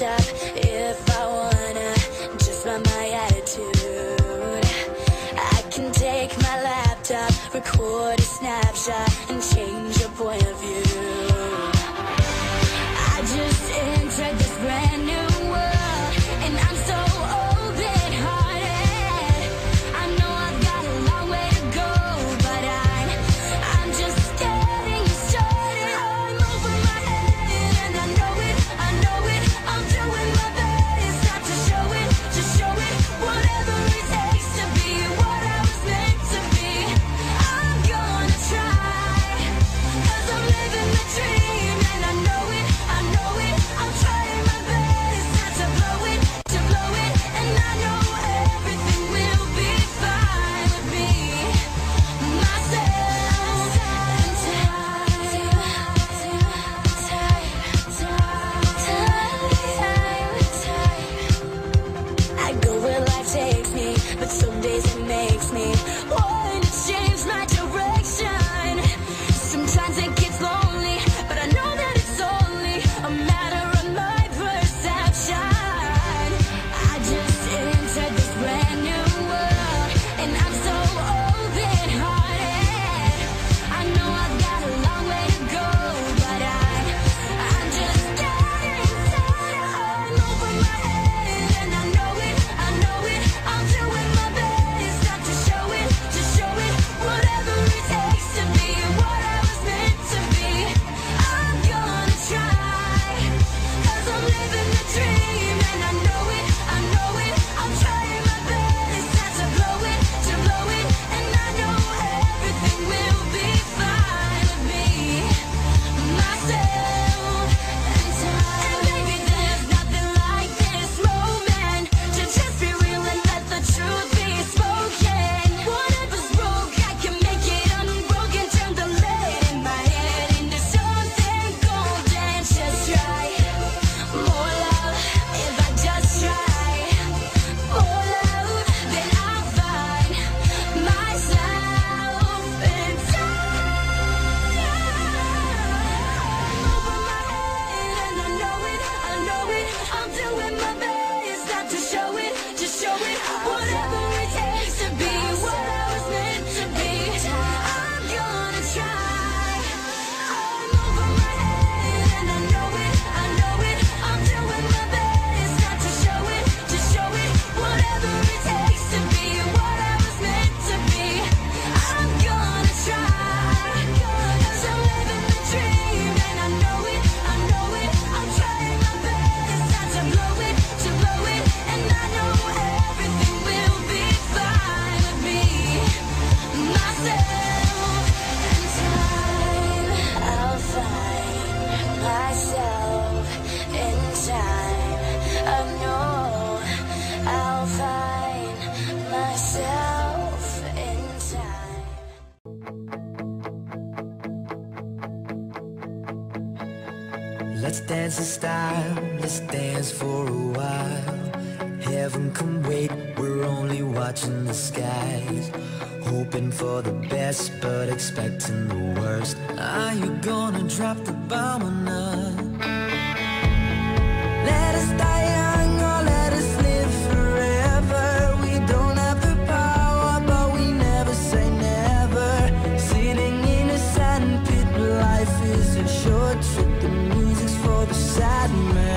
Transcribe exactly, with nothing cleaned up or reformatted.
laptop if I wanna, just by my attitude. I can take my laptop, record a snapshot, and change your point of view. I just entered this brand new world, and I'm so open-hearted. I know I've got a long way to go, but I'm, I'm just getting started. I'm over my head, and I know it, I know it. I'm doing my best not to show it, to show it. Whatever it takes to be what I was meant to be. I'm gonna try, 'cause I'm living the dream, and I know it, I know it. I'm trying my best not to blow it, to blow it, and I know everything will be fine with me, myself, and time, time, time, time. I go where life takes me, but some days it makes me want to change my direction. Sometimes it gets lonely, but I know that it's only a matter of my perception. I just entered this brand new world, and I'm so open-hearted. I know I've got a long way to go, but I'm, I'm just getting started. I'm over my head, and I know it, I know it. I'm doing my best not to show it, to show it. Whatever it takes to be what I was meant to be. I'm gonna try, 'cause I'm living the dream, and I know it, I know it. I'm trying my best not to blow it, to blow it, and I know everything will be fine with me, myself, and time. And baby, there's nothing like this moment to just be real and let the truth be spoken. Whatever's broke, I can make it unbroken. Turn the lead in my head into something golden. Just try more love if I just try more love, then I'll find myself in time. Over my head, and I know it, I know it. I'm doing my best not to show it, to show it. Whatever it takes to be what I was meant to be. I'm gonna try. I'm over my head, and I know it, I know it. I'm doing my best not to show it, to show it. Whatever it takes to be what I was meant to be. I'm gonna try, 'cause I'm living the dream, and I know it, I know it. I'm trying my best not to blow it, to blow it, and I know everything will be fine with me, myself, and time. I'll find myself in time. I know I'll find myself in time. Let's dance in style, let's dance for a while. Heaven can wait, we're only watching the skies. Hoping for the best, but expecting the worst. Are you gonna drop the bomb or not? Let us die young or let us live forever. We don't have the power, but we never say never. Sitting in a sandpit, life is a short trip. The music's for the sad man.